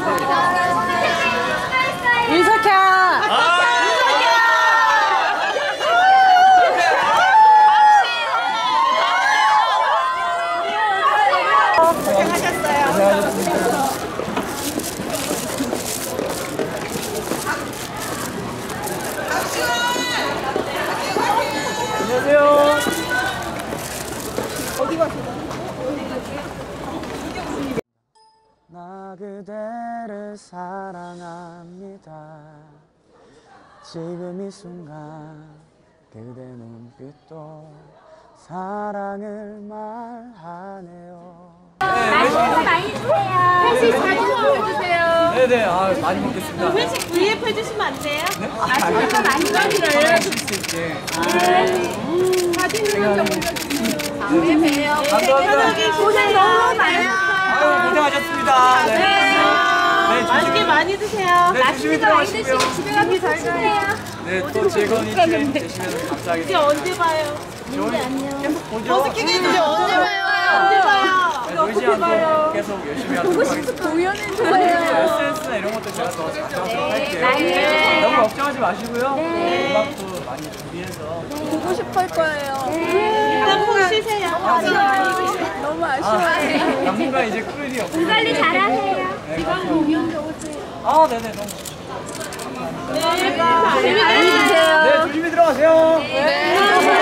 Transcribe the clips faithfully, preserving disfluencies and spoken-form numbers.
윤석현! 안녕하세요. 어디 가세요? 나 그대를 사랑합니다. 지금 이 순간 그대 눈빛도 사랑을 말하네요. 맛있는 많이 드세요. 회식 자주 먹어주세요. 네네, 아, 많이 먹겠습니다. 회식 브이앱 해주시면 안 돼요? 네? 맛있는 거 많이 드세요. 하실 수 있게. 사진 먼저 올려주세요. 다음에 봬요. 감사합니다. 고생 너무 많아요. 아유, 고생하셨습니다. 네. 네, 맛있게 많이 드세요. 네, 조심히 들어가시고요. 집에 가기 잘 가세요. 네, 또 즐거운 일주일 되시면 이제 감사하겠습니다. 언제 봐요? 좋은 안녕. 계속 보죠. 버스킹님 이제 언제 봐요? 언제 봐요? 네, 놀지 않고 계속 열심히 하도록 하겠습니다. 공연해주세요. 에스엔에스나 이런 것도 제가 더 자랑하도록 할게요. 네. 너무 걱정하지 마시고요. 음악도 많이 준비해서. 보고 싶을 거예요. 일단 푹 쉬세요. 너무 아쉬워요. 당분간 이제 꿀 일이 없어요. 관리 잘하세요. 지금 공연도 오세요. 아, 네네. 너무 네, 재밌게 해주세요. 네, 조심히 들어가세요. 네.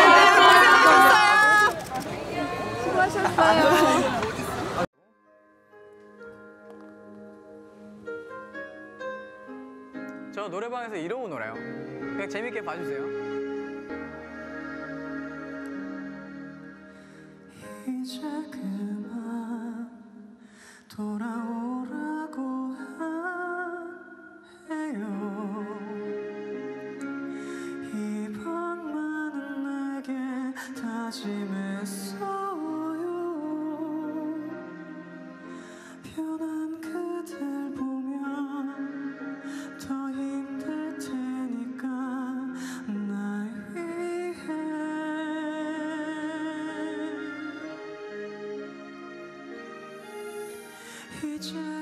수고하셨어요. 저 노래방에서 이러고 놀아요. 그냥 재밌게 봐주세요. 이제 그만 돌아오라고 해요. 이번만은 내게 다짐했어요. 변한 그댈 보면 더 힘들 테니까 날 위해 이제